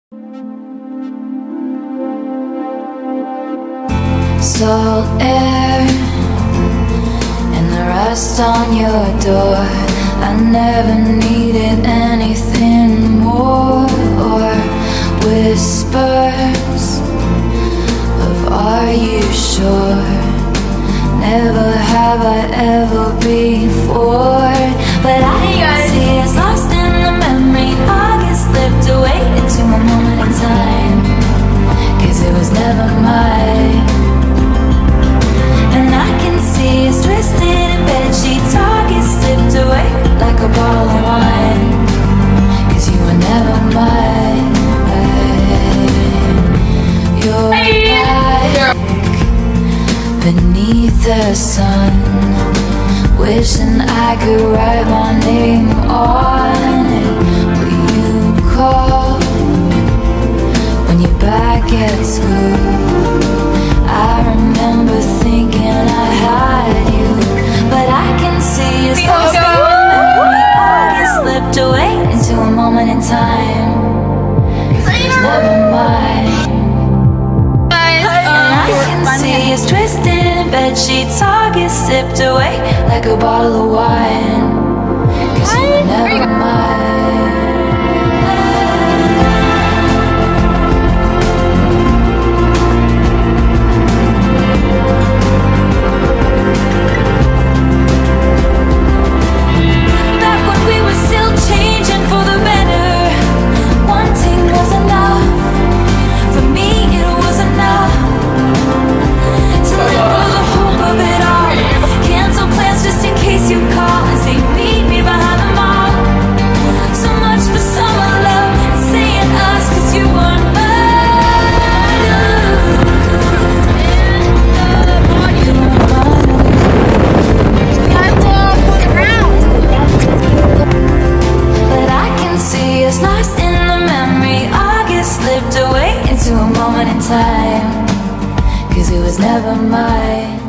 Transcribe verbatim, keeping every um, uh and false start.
Salt air and the rust on your door. I never needed anything more, or whispers of "Are you sure?" Never have I ever before. But I can see it's lost in the memory. August slipped away into a moment in time, 'cause it was never mine. And I can see it's twisted in bed sheets. August slipped away like a bottle of wine, 'cause you were never mine. You're back beneath the sun, wishing I could write my name on it. Will you call when you're back at school? I remember thinking I had you, but I can see it's lost in the memory. August slipped away into a moment in time, 'cause it was never mine. And I can see it's twisted in bed sheets. August slipped away like a bottle of wine, 'cause you were never mine. Time, 'cause it was never mine.